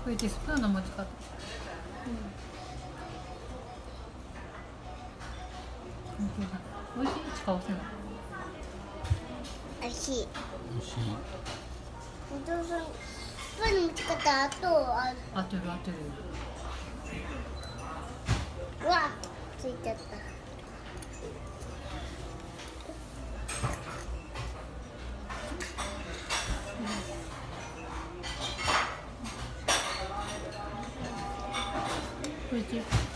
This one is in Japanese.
れってスプーンの持ち方。美味しい？近押せない。 美味しい。 美味しい。 お父さん、スプーンの持ち方合ってる合ってる。 うわ、ついちゃった。 おいしい。